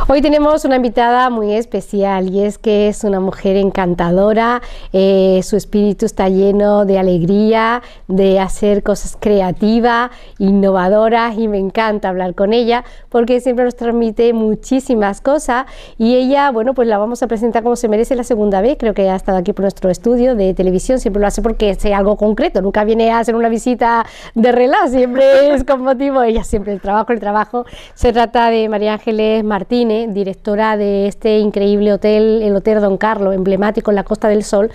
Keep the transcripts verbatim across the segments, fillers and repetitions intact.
Hoy tenemos una invitada muy especial y es que es una mujer encantadora, eh, su espíritu está lleno de alegría, de hacer cosas creativas, innovadoras, y me encanta hablar con ella porque siempre nos transmite muchísimas cosas. Y ella, bueno, pues la vamos a presentar como se merece la segunda vez, creo que ha estado aquí por nuestro estudio de televisión, siempre lo hace porque es algo concreto, nunca viene a hacer una visita de relax, siempre es con motivo, ella siempre el trabajo, el trabajo. Se trata de María Ángeles Martínez, directora de este increíble hotel, el Hotel Don Carlos, emblemático en la Costa del Sol.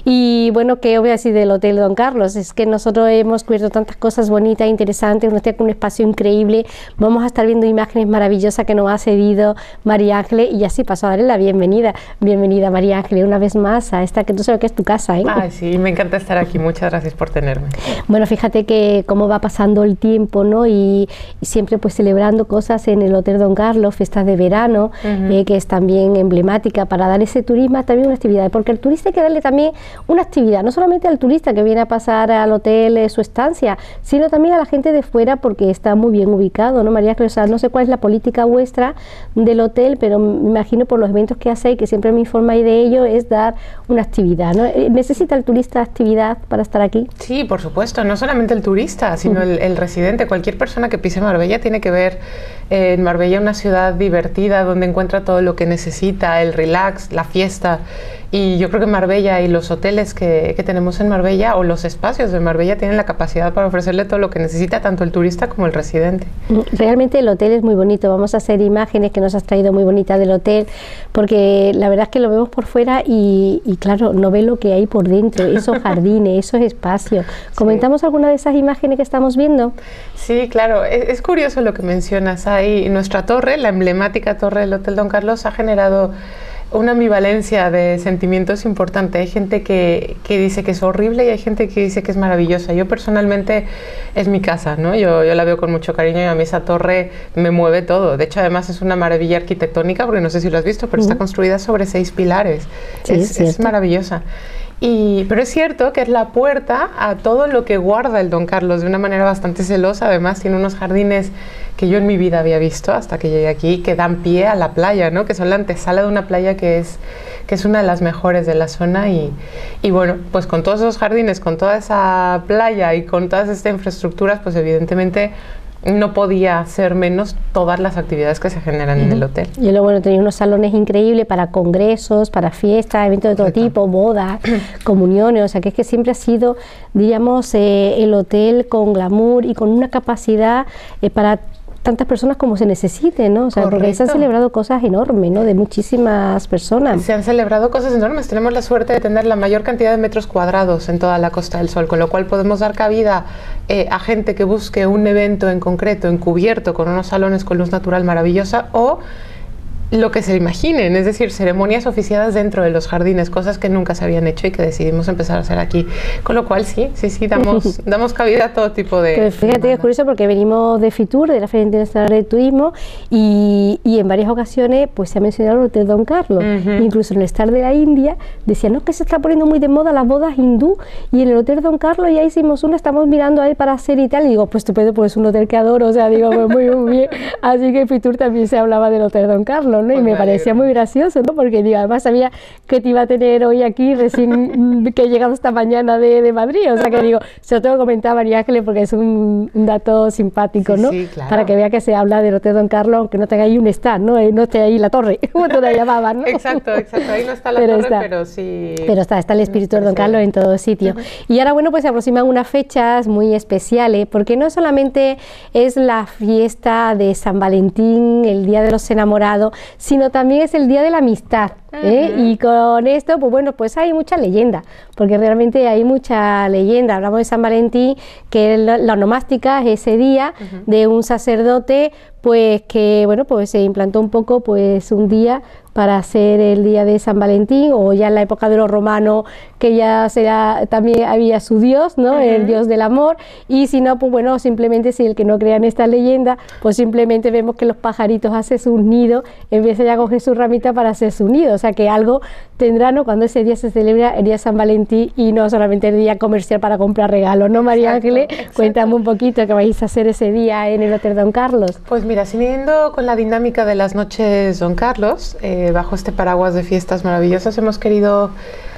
Y bueno, ¿qué os voy a decir del Hotel Don Carlos? Es que nosotros hemos cubierto tantas cosas bonitas, interesantes, nos tiene un espacio increíble, vamos a estar viendo imágenes maravillosas que nos ha cedido María Ángeles, y así paso a darle la bienvenida. Bienvenida, María Ángeles, una vez más a esta que tú sabes que es tu casa, ¿eh? Ay, sí, me encanta estar aquí, muchas gracias por tenerme. Bueno, fíjate que cómo va pasando el tiempo, ¿no? Y, y siempre pues celebrando cosas en el Hotel Don Carlos, fiestas de verano, Uh-huh. eh, que es también emblemática para dar ese turismo, también una actividad, porque al turista hay que darle también una actividad, no solamente al turista que viene a pasar al hotel eh, su estancia, sino también a la gente de fuera, porque está muy bien ubicado, ¿no, María? O sea, no sé cuál es la política vuestra del hotel, pero me imagino por los eventos que hacéis, que siempre me informáis de ello, es dar una actividad, ¿no? ¿Necesita el turista actividad para estar aquí? Sí, por supuesto, no solamente el turista, sino uh-huh. el, el residente, cualquier persona que pise Marbella tiene que ver eh, en Marbella una ciudad divertida, donde encuentra todo lo que necesita, el relax, la fiesta. Y yo creo que Marbella y los hoteles que, que tenemos en Marbella, o los espacios de Marbella, tienen la capacidad para ofrecerle todo lo que necesita tanto el turista como el residente. Realmente el hotel es muy bonito, vamos a hacer imágenes que nos has traído muy bonitas del hotel, porque la verdad es que lo vemos por fuera y, y claro, no ve lo que hay por dentro, esos jardines, esos espacios. ¿Comentamos sí. alguna de esas imágenes que estamos viendo? Sí, claro, es, es curioso lo que mencionas ahí. Nuestra torre, la emblemática torre del Hotel Don Carlos, ha generado una ambivalencia de sentimientos importante. Hay gente que, que dice que es horrible y hay gente que dice que es maravillosa. Yo personalmente es mi casa, ¿no? Yo, yo la veo con mucho cariño y a mí esa torre me mueve todo. De hecho, además es una maravilla arquitectónica, porque no sé si lo has visto, pero uh-huh. está construida sobre seis pilares. Sí, es, es, es maravillosa. Y, pero es cierto que es la puerta a todo lo que guarda el Don Carlos de una manera bastante celosa. Además tiene unos jardines que yo en mi vida había visto hasta que llegué aquí, que dan pie a la playa, ¿no? Que son la antesala de una playa que es, que es una de las mejores de la zona. Y, y bueno, pues con todos esos jardines, con toda esa playa y con todas estas infraestructuras, pues evidentemente no podía ser menos todas las actividades que se generan uh-huh. en el hotel. Y luego, bueno, tenéis unos salones increíbles para congresos, para fiestas, eventos de todo Correcto. tipo, bodas, comuniones, o sea que es que siempre ha sido, diríamos, eh, el hotel con glamour y con una capacidad eh, para tantas personas como se necesite, ¿no? O sea, Correcto. porque se han celebrado cosas enormes, ¿no? De muchísimas personas. Se han celebrado cosas enormes. Tenemos la suerte de tener la mayor cantidad de metros cuadrados en toda la Costa del Sol, con lo cual podemos dar cabida eh, a gente que busque un evento en concreto, encubierto, con unos salones con luz natural maravillosa, o lo que se imaginen, es decir, ceremonias oficiadas dentro de los jardines, cosas que nunca se habían hecho y que decidimos empezar a hacer aquí. Con lo cual, sí, sí, sí, damos, damos cabida a todo tipo de... Pero fíjate que es curioso porque venimos de FITUR, de la Feria Internacional de Turismo, y, y en varias ocasiones pues se ha mencionado el Hotel Don Carlos. Uh-huh. Incluso en el Star de la India decían, no, que se está poniendo muy de moda las bodas hindú, y en el Hotel Don Carlos ya hicimos una, estamos mirando ahí para hacer y tal, y digo, pues estupendo, pues es un hotel que adoro, o sea, digo, pues muy, muy bien. Así que en FITUR también se hablaba del Hotel Don Carlos, ¿no? Y pues me parecía muy gracioso, ¿no? Porque digo, además sabía que te iba a tener hoy aquí recién que he llegado esta mañana de, de Madrid, o sea que digo, se lo tengo que comentar a María Ángeles porque es un, un dato simpático, sí, ¿no? Sí, claro. Para que vea que se habla del Hotel Don Carlos, aunque no tenga ahí un stand, ¿no? No esté ahí la torre, como tú la llamabas, ¿no? Exacto, exacto, ahí no está la pero torre, está. pero sí... Pero está, está el espíritu de Don Carlos en todo sitio. Uh-huh. Y ahora, bueno, pues se aproximan unas fechas muy especiales, porque no solamente es la fiesta de San Valentín, el Día de los Enamorados, sino también es el Día de la Amistad. ¿Eh? Uh-huh. Y con esto, pues bueno, pues hay mucha leyenda, porque realmente hay mucha leyenda. Hablamos de San Valentín, que la, la onomástica es ese día uh-huh. de un sacerdote, pues que bueno, pues se implantó un poco pues un día para hacer el día de San Valentín, o ya en la época de los romanos, que ya será, también había su dios, ¿no? Uh-huh. El dios del amor, y si no, pues bueno, simplemente si el que no crea en esta leyenda, pues simplemente vemos que los pajaritos hacen sus nidos, empiezan ya a coger su ramita para hacer sus nidos. O sea que algo tendrá, ¿no? Cuando ese día se celebra el día de San Valentín y no solamente el día comercial para comprar regalos, ¿no, María Ángeles? Cuéntame un poquito qué vais a hacer ese día en el Hotel Don Carlos. Pues mira, siguiendo con la dinámica de las noches Don Carlos, eh, bajo este paraguas de fiestas maravillosas, hemos querido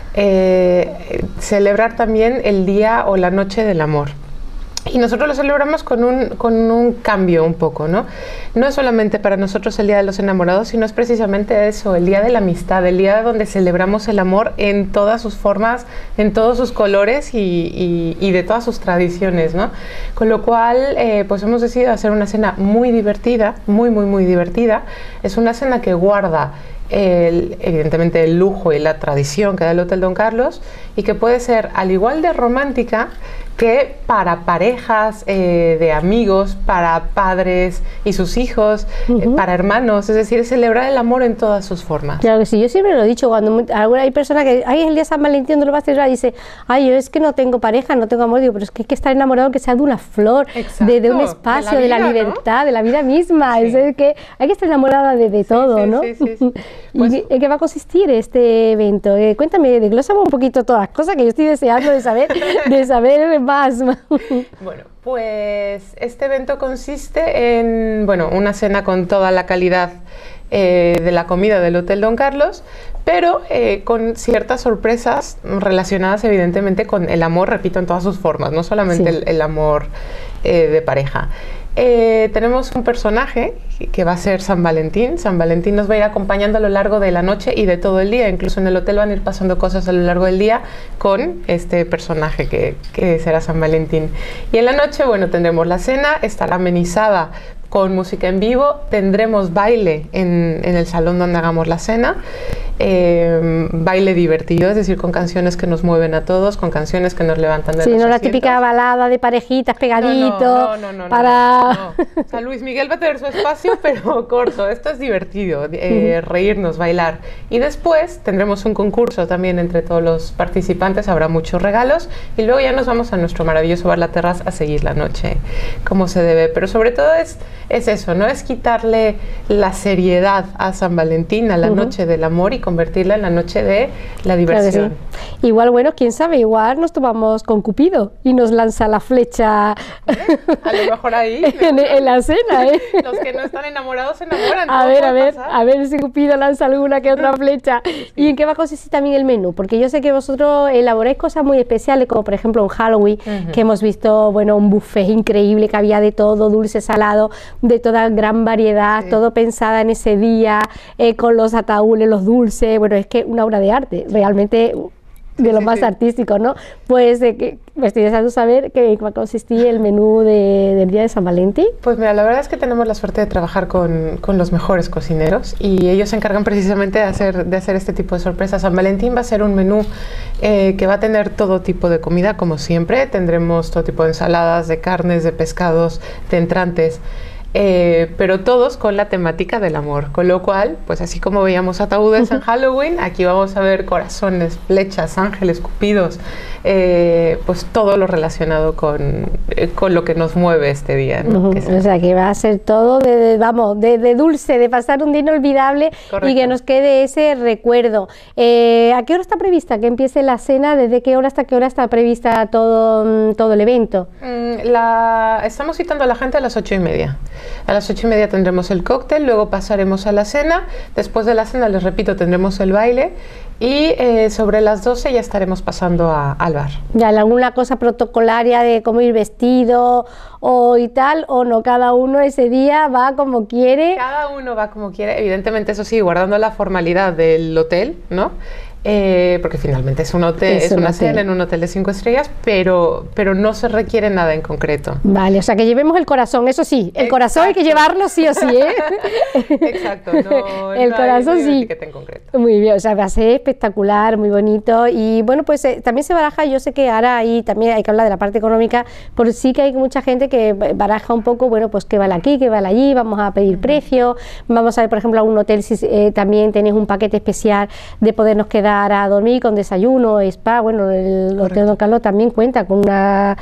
eh, celebrar también el día o la noche del amor. Y nosotros lo celebramos con un, con un cambio un poco, ¿no? No es solamente para nosotros el Día de los Enamorados, sino es precisamente eso, el Día de la Amistad, el día donde celebramos el amor en todas sus formas, en todos sus colores y, y, y de todas sus tradiciones, ¿no? Con lo cual, eh, pues hemos decidido hacer una cena muy divertida, muy, muy, muy divertida. Es una cena que guarda El, evidentemente el lujo y la tradición que da el Hotel Don Carlos y que puede ser al igual de romántica que para parejas eh, de amigos, para padres y sus hijos, uh-huh. eh, para hermanos, es decir, celebrar el amor en todas sus formas. Claro que sí, yo siempre lo he dicho, cuando alguna hay personas que, ay, el día de San Valentín no lo va a celebrar, y dice, ay, yo es que no tengo pareja, no tengo amor, digo, pero es que hay que estar enamorado que sea de una flor, de, de un espacio, de la, vida, de la libertad, ¿no? De la vida misma, sí. Es que hay que estar enamorada de, de sí, todo, sí, ¿no? Sí, sí, sí. Pues, ¿y en qué va a consistir este evento? Eh, cuéntame, desglósame un poquito todas las cosas que yo estoy deseando de saber, de saber más. Bueno, pues este evento consiste en, bueno, una cena con toda la calidad eh, de la comida del Hotel Don Carlos, pero eh, con ciertas sorpresas relacionadas evidentemente con el amor, repito, en todas sus formas, no solamente sí. el, el amor eh, de pareja. Eh, tenemos un personaje que va a ser San Valentín. San Valentín nos va a ir acompañando a lo largo de la noche y de todo el día. Incluso en el hotel van a ir pasando cosas a lo largo del día con este personaje que, que será San Valentín. Y en la noche, bueno, tendremos la cena, estará amenizada con música en vivo, tendremos baile en, en el salón donde hagamos la cena, eh, baile divertido, es decir, con canciones que nos mueven a todos, con canciones que nos levantan de sí, los no asientos. La típica balada de parejitas pegadito. No, no, no, no, para... no, no. O sea, Luis Miguel va a tener su espacio, pero corto. Esto es divertido, eh, reírnos, bailar. Y después tendremos un concurso también entre todos los participantes, habrá muchos regalos y luego ya nos vamos a nuestro maravilloso bar La Terraza a seguir la noche como se debe. Pero sobre todo es Es eso, no es quitarle la seriedad a San Valentín, a la uh-huh. noche del amor y convertirla en la noche de la diversión. Claro que sí. Igual, bueno, quién sabe, igual nos tomamos con Cupido y nos lanza la flecha. ¿Eh? A lo mejor ahí. en, en la cena, ¿eh? Los que no están enamorados se enamoran. A ver, a ver, pasar. a ver si Cupido lanza alguna que otra flecha. Sí. ¿Y en qué va a consistir también el menú? Porque yo sé que vosotros elaboráis cosas muy especiales, como por ejemplo en Halloween, uh-huh. que hemos visto, bueno, un buffet increíble que había de todo, dulce, salado, de toda gran variedad, sí. todo pensada en ese día, eh, con los ataúdes, los dulces, bueno, es que una obra de arte, realmente de lo sí, más sí. artístico, ¿no? Pues eh, que me estoy deseando saber qué va a consistir el menú de, del día de San Valentín. Pues mira, la verdad es que tenemos la suerte de trabajar con, con los mejores cocineros y ellos se encargan precisamente de hacer, de hacer este tipo de sorpresas. San Valentín va a ser un menú eh, que va a tener todo tipo de comida, como siempre. Tendremos todo tipo de ensaladas, de carnes, de pescados, de entrantes. Eh, pero todos con la temática del amor, con lo cual, pues así como veíamos ataúdes en Halloween, aquí vamos a ver corazones, flechas, ángeles, cupidos, eh, pues todo lo relacionado con, eh, con lo que nos mueve este día, ¿no? Uh-huh. O sea, que va a ser todo de, de vamos, de, de dulce, de pasar un día inolvidable. Correcto. Y que nos quede ese recuerdo. Eh, ¿A qué hora está prevista que empiece la cena? ¿Desde qué hora hasta qué hora está prevista todo, todo el evento? Mm, la, estamos citando a la gente a las ocho y media. A las ocho y media tendremos el cóctel, luego pasaremos a la cena. Después de la cena, les repito, tendremos el baile y eh, sobre las doce ya estaremos pasando a, al bar. ¿Ya alguna cosa protocolaria de cómo ir vestido o y tal, o no? Cada uno ese día va como quiere. Cada uno va como quiere, evidentemente, eso sí, guardando la formalidad del hotel, ¿no? Eh, porque finalmente es un hotel, es, es un una hotel. cena en un hotel de cinco estrellas, pero, pero no se requiere nada en concreto. Vale, o sea que llevemos el corazón, eso sí, el Exacto. corazón hay que llevarlo sí o sí, ¿eh? Exacto, no, el no corazón hay, no hay sí. etiqueta en concreto. Muy bien, o sea, va a ser espectacular, muy bonito y bueno, pues eh, también se baraja, yo sé que ahora ahí también hay que hablar de la parte económica, porque sí que hay mucha gente que baraja un poco, bueno, pues qué vale aquí, qué vale allí, vamos a pedir uh-huh. precio, vamos a ver, por ejemplo, a un hotel si eh, también tenéis un paquete especial de podernos quedar entrar a dormir con desayuno, spa. Bueno, el Correcto. Hotel Don Carlos también cuenta con una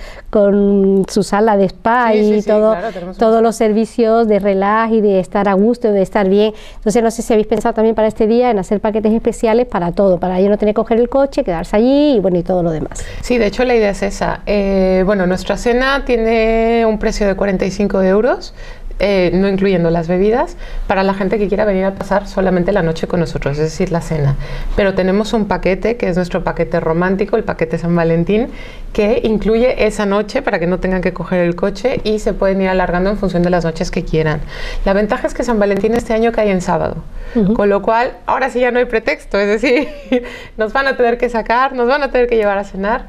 con su sala de spa, sí, y sí, sí, todo, claro, todos los servicios de relax y de estar a gusto, de estar bien. Entonces no sé si habéis pensado también para este día en hacer paquetes especiales para todo, para yo no tener que coger el coche, quedarse allí y bueno, y todo lo demás. Sí, de hecho la idea es esa. Eh, bueno, nuestra cena tiene un precio de cuarenta y cinco euros. Eh, no incluyendo las bebidas, para la gente que quiera venir a pasar solamente la noche con nosotros, es decir, la cena. Pero tenemos un paquete, que es nuestro paquete romántico, el paquete San Valentín, que incluye esa noche para que no tengan que coger el coche y se pueden ir alargando en función de las noches que quieran. La ventaja es que San Valentín este año cae en sábado, uh-huh. con lo cual ahora sí ya no hay pretexto, es decir, nos van a tener que sacar, nos van a tener que llevar a cenar.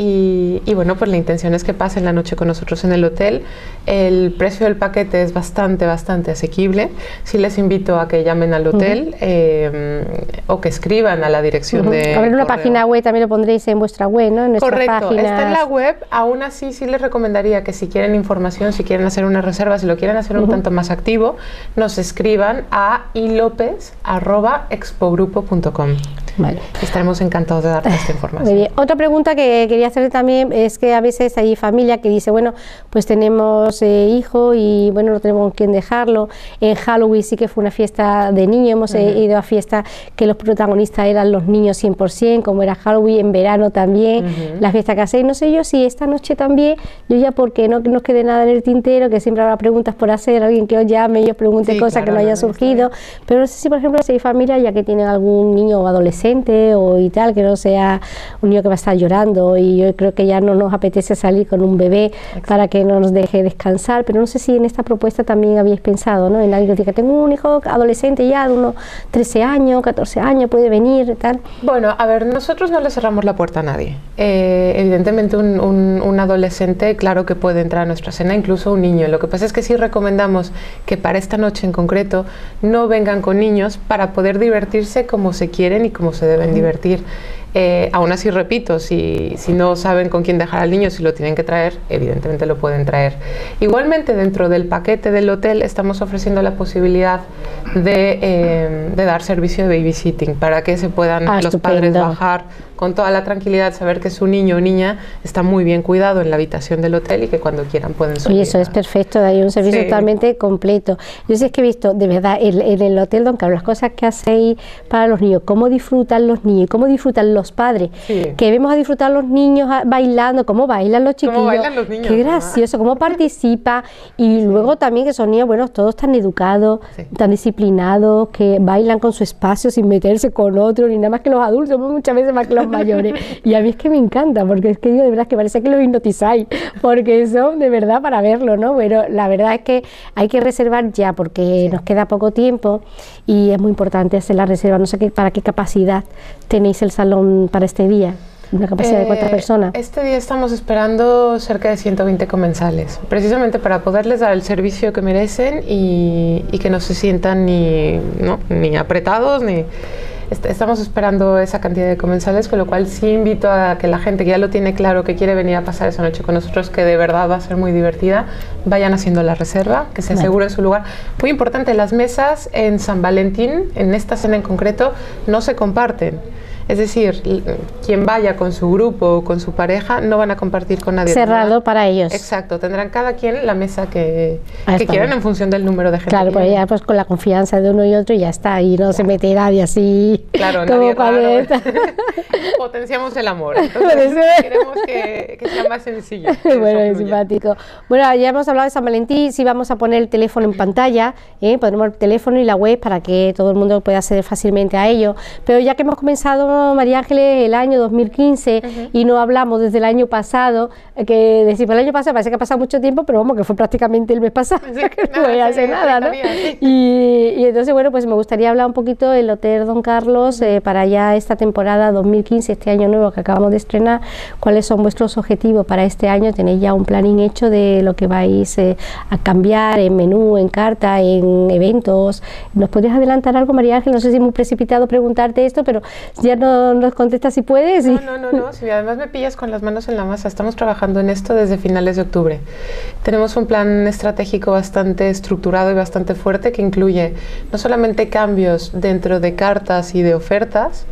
Y, y bueno, pues la intención es que pasen la noche con nosotros en el hotel. El precio del paquete es bastante, bastante asequible. Sí les invito a que llamen al hotel, uh-huh. eh, o que escriban a la dirección uh-huh. de... A ver, una página web también lo pondréis en vuestra web, ¿no? En Correcto, páginas... está en la web. Aún así sí les recomendaría que si quieren información, si quieren hacer una reserva, si lo quieren hacer un uh-huh. tanto más activo, nos escriban a ilopez arroba expogrupo punto com. Vale. Estaremos encantados de darles esta información. Muy bien. Otra pregunta que quería hacer también es que a veces hay familia que dice, bueno, pues tenemos eh, hijo y bueno, no tenemos con quién dejarlo. En Halloween sí que fue una fiesta de niños, hemos uh-huh. ido a fiestas que los protagonistas eran los niños cien por cien, como era Halloween, en verano también, uh-huh. la fiesta que hacéis. No sé yo si esta noche también, yo ya porque no nos quede nada en el tintero, que siempre habrá preguntas por hacer, alguien que os llame y os pregunte sí, cosas claro, que no haya surgido, pero no sé si por ejemplo si hay familias ya que tienen algún niño o adolescente o y tal, que no sea un niño que va a estar llorando, y yo creo que ya no nos apetece salir con un bebé Exacto. para que no nos deje descansar, pero no sé si en esta propuesta también habéis pensado, ¿no? En alguien que diga, tengo un hijo adolescente ya de unos trece años, catorce años, puede venir y tal. Bueno, a ver, nosotros no le cerramos la puerta a nadie. Eh, evidentemente un, un, un adolescente, claro que puede entrar a nuestra cena, incluso un niño. Lo que pasa es que sí recomendamos que para esta noche en concreto no vengan con niños para poder divertirse como se quieren y como se deben divertir. Eh, aún así, repito, si, si no saben con quién dejar al niño, si lo tienen que traer, evidentemente lo pueden traer. Igualmente, dentro del paquete del hotel estamos ofreciendo la posibilidad de, eh, de dar servicio de babysitting para que se puedan ah, los estupendo. padres bajar con toda la tranquilidad, saber que su niño o niña está muy bien cuidado en la habitación del hotel y que cuando quieran pueden subir. Oye, eso es perfecto, hay un servicio sí. totalmente completo. Yo sí es que he visto, de verdad, en, en el Hotel Don Carlos, las cosas que hacéis para los niños, cómo disfrutan los niños, cómo disfrutan los padres, sí. que vemos a disfrutar los niños bailando, cómo bailan los chiquillos, cómo bailan los niños, qué gracioso, cómo participa, y sí. luego también que son niños, bueno, todos tan educados, sí. tan disciplinados, que bailan con su espacio sin meterse con otro, ni nada más que los adultos, muchas veces más que los mayores, y a mí es que me encanta, porque es que digo, de verdad que parece que los hipnotizáis, porque son de verdad para verlo, ¿no? Pero la verdad es que hay que reservar ya, porque sí. nos queda poco tiempo, y es muy importante hacer la reserva. No sé qué, para qué capacidad tenéis el salón para este día. ¿Una capacidad eh, de cuántas personas? Este día estamos esperando cerca de ciento veinte comensales, precisamente para poderles dar el servicio que merecen y, y que no se sientan ni, ¿no? ni apretados, ni... Estamos esperando esa cantidad de comensales, con lo cual sí invito a que la gente que ya lo tiene claro, que quiere venir a pasar esa noche con nosotros, que de verdad va a ser muy divertida, vayan haciendo la reserva, que se aseguren su lugar. Muy importante, las mesas en San Valentín, en esta cena en concreto, no se comparten. Es decir, quien vaya con su grupo o con su pareja no van a compartir con nadie. Cerrado nada. Para ellos. Exacto, tendrán cada quien la mesa que, que quieran en función del número de gente. Claro, pues ya pues con la confianza de uno y otro y ya está, y no se mete nadie así. Claro, como nadie raro. Potenciamos el amor, entonces queremos que, que sea más sencillo. Bueno, es simpático. Bueno, ya hemos hablado de San Valentín, sí vamos a poner el teléfono en pantalla, ¿eh? Ponemos el teléfono y la web para que todo el mundo pueda acceder fácilmente a ello, pero ya que hemos comenzado, María Ángeles, el año dos mil quince uh-huh. y no hablamos desde el año pasado, que decimos el año pasado, parece que ha pasado mucho tiempo, pero vamos, que fue prácticamente el mes pasado, sí, que no voy a hacer nada, ¿no? Sí. Y, y entonces, bueno, pues me gustaría hablar un poquito del Hotel Don Carlos eh, para ya esta temporada dos mil quince, este año nuevo que acabamos de estrenar. ¿Cuáles son vuestros objetivos para este año? ¿Tenéis ya un planning hecho de lo que vais eh, a cambiar en menú, en carta, en eventos? ¿Nos podrías adelantar algo, María Ángeles? No sé si es muy precipitado preguntarte esto, pero ya no nos contestas si puedes. No, no, no, no. Si además me pillas con las manos en la masa. Estamos trabajando en esto desde finales de octubre. Tenemos un plan estratégico bastante estructurado y bastante fuerte que incluye no solamente cambios dentro de cartas y de ofertas,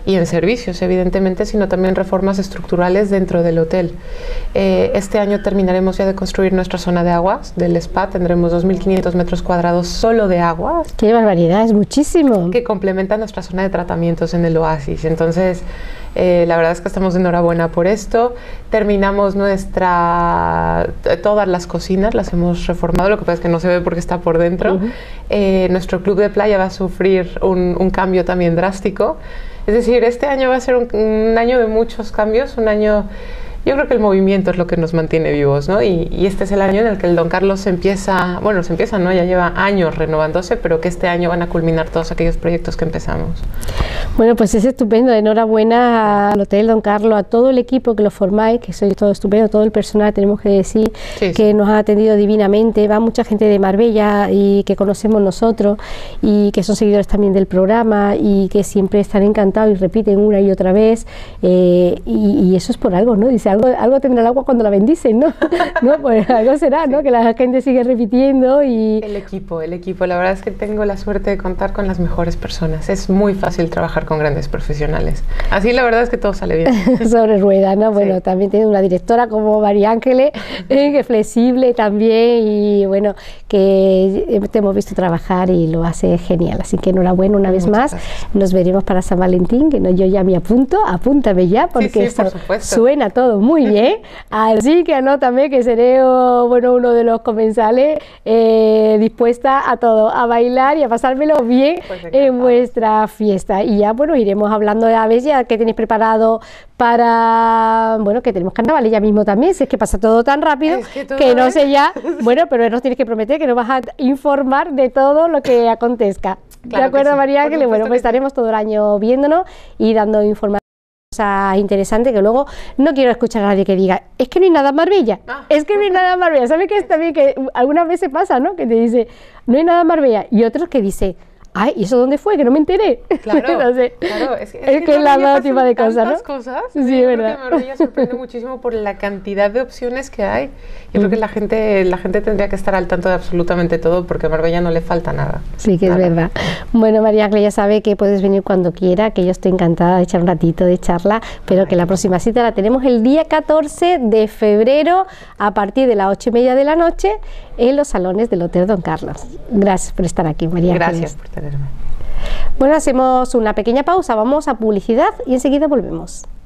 y en servicios, evidentemente, sino también reformas estructurales dentro del hotel. Eh, este año terminaremos ya de construir nuestra zona de aguas del spa, tendremos dos mil quinientos metros cuadrados solo de aguas. ¡Qué barbaridad! Es muchísimo. Que complementa nuestra zona de tratamientos en el oasis. Entonces, eh, la verdad es que estamos de enhorabuena por esto. Terminamos nuestra, todas las cocinas, las hemos reformado, lo que pasa es que no se ve porque está por dentro. Uh-huh. eh, nuestro club de playa va a sufrir un, un cambio también drástico. Es decir, este año va a ser un, un año de muchos cambios, un año... Yo creo que el movimiento es lo que nos mantiene vivos, ¿no? Y, y este es el año en el que el Don Carlos se empieza, bueno, se empieza, ¿no? Ya lleva años renovándose, pero que este año van a culminar todos aquellos proyectos que empezamos. Bueno, pues es estupendo. Enhorabuena al Hotel Don Carlos, a todo el equipo que lo formáis, que sois todo estupendo, todo el personal, tenemos que decir, sí, que sí. nos ha atendido divinamente. Va mucha gente de Marbella y que conocemos nosotros y que son seguidores también del programa y que siempre están encantados y repiten una y otra vez. Eh, y, y eso es por algo, ¿no? Dice, Algo, algo tendrá el agua cuando la bendicen, ¿no? ¿no? Pues algo será, ¿no? Que la gente sigue repitiendo y... El equipo, el equipo. La verdad es que tengo la suerte de contar con las mejores personas. Es muy fácil trabajar con grandes profesionales. Así la verdad es que todo sale bien. Sobre ruedas, ¿no? Bueno, sí. También tiene una directora como María Ángeles, eh, que es flexible también y bueno, que te hemos visto trabajar y lo hace genial. Así que enhorabuena una vez Muchas más. Gracias. Nos veremos para San Valentín, que no, yo ya me apunto, apúntame ya, porque sí, sí, esto por supuesto. Suena todo muy bien, así que anótame que seré oh, bueno, uno de los comensales eh, dispuesta a todo, a bailar y a pasármelo bien pues en vuestra fiesta. Y ya, bueno, iremos hablando a ver ya qué tenéis preparado para, bueno, que tenemos carnaval ya mismo también, si es que pasa todo tan rápido es que, que no sé ya, bueno, pero nos tienes que prometer que nos vas a informar de todo lo que acontezca. Claro, ¿de acuerdo, sí. María Ángeles? Bueno, pues estaremos sí. todo el año viéndonos y dando información interesante, que luego no quiero escuchar a nadie que diga, es que no hay nada en Marbella, ah. es que no hay nada en Marbella. ¿Sabes que es también que algunas veces pasa, ¿no? Que te dice, no hay nada en Marbella, y otros que dice, ay, ¿y eso dónde fue? Que no me enteré. Claro, Entonces, claro. Es, es, es que, que es la nueva tipo de cosas, ¿no? cosas. Sí, sí, verdad. Creo que Marbella sorprende muchísimo por la cantidad de opciones que hay. Yo mm. creo que la gente, la gente tendría que estar al tanto de absolutamente todo, porque a Marbella no le falta nada. Sí, que nada. Es verdad. Bueno, María Ángeles, ya sabe que puedes venir cuando quiera, que yo estoy encantada de echar un ratito de charla, pero ay, que la próxima cita la tenemos el día catorce de febrero a partir de las ocho y media de la noche en los salones del Hotel Don Carlos. Gracias por estar aquí, María Ángeles. Gracias por tenerme. Bueno, hacemos una pequeña pausa, vamos a publicidad y enseguida volvemos.